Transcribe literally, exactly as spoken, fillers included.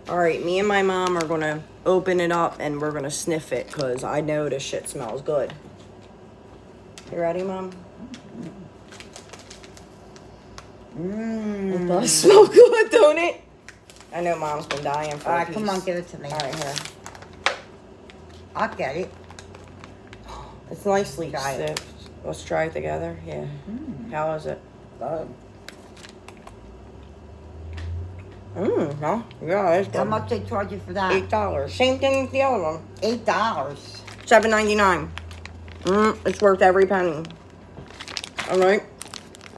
All right, me and my mom are gonna open it up and we're gonna sniff it because I know this shit smells good. You ready, Mom? Mmm. It does smell good, don't it? I know Mom's been dying for All a right, piece. come on, give it to me. All right, here. I'll get it. It's nicely Try it. sipped. Let's try it together. Yeah. Mm. How is it? Good. Mmm, huh? Yeah, it's good. How much they charge you for that? Eight dollars. Same thing as the other one. Eight dollars. Seven ninety nine. Mmm, it's worth every penny. All right.